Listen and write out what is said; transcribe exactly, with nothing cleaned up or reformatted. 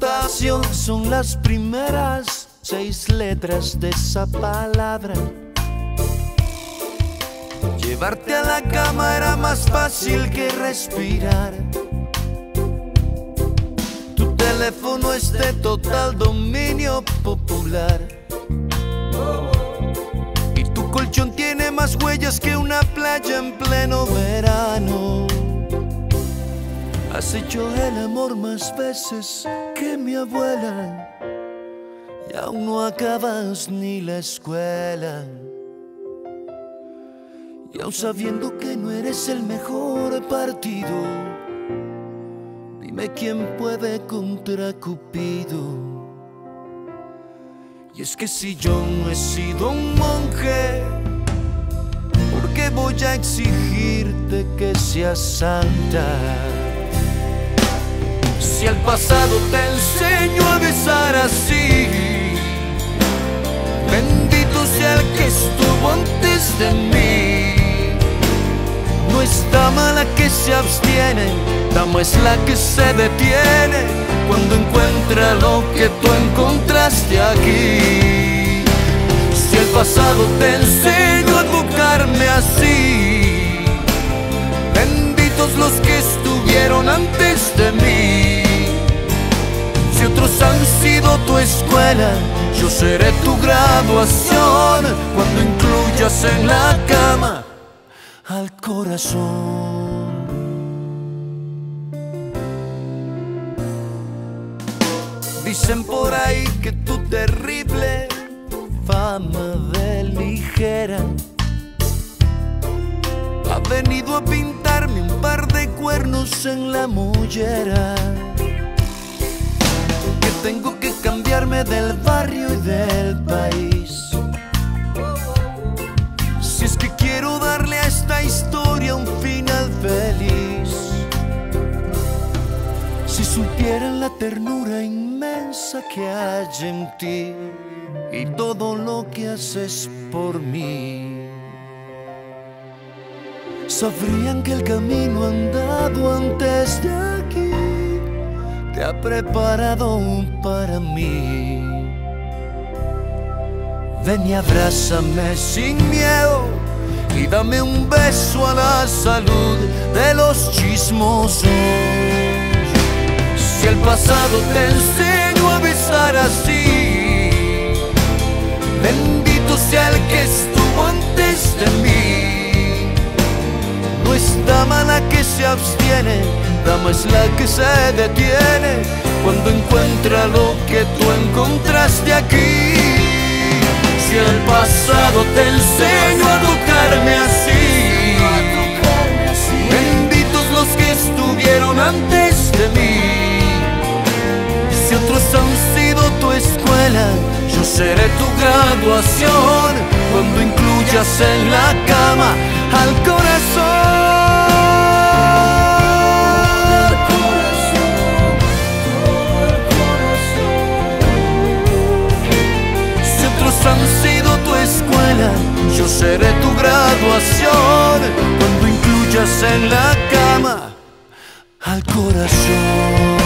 Transportación son las primeras seis letras de esa palabra. Llevarte a la cama era más fácil que respirar. Tu teléfono es de total dominio popular. Y tu colchón tiene más huellas que una playa en pleno verano. Has hecho el amor más veces que mi abuela y aún no acabas ni la escuela. Y aún sabiendo que no eres el mejor partido, dime quién puede contra Cupido. Y es que si yo no he sido un monje, ¿por qué voy a exigirte que seas santa? Si al pasado te enseño a besar así, bendito sea el que estuvo antes de mí. No es dama la que se abstiene, dama es la que se detiene cuando encuentra lo que tú encontraste aquí. Si el pasado te enseño a tocarme así, benditos los que estuvieron antes de mí. Si otros han sido tu escuela, yo seré tu graduación cuando incluyas en la cama al corazón. Dicen por ahí que tu terrible fama de ligera ha venido a pintarme un par de cuernos en la mollera. Que tengo que cambiarme del barrio y del país, si es que quiero darle a esta historia un final feliz. Si supieran la ternura inmensa que hay en ti y todo lo que haces por mí, sabrían que el camino andado antes de aquí te ha preparado para mí. Ven y abrázame sin miedo y dame un beso a la salud de los chismosos. Si el pasado te enseño a besar así, bendito sea el que estuvo antes de mí. No es dama la que se abstiene, dama es la que se detiene cuando encuentra lo que tú encontraste aquí. Si el pasado te enseño a tocarme así, benditos los que estuvieron antes de mí. Si otros han sido tu escuela, yo seré tu graduación cuando incluyas en la cama al corazón. Han sido tu escuela, yo seré tu graduación cuando incluyas en la cama al corazón.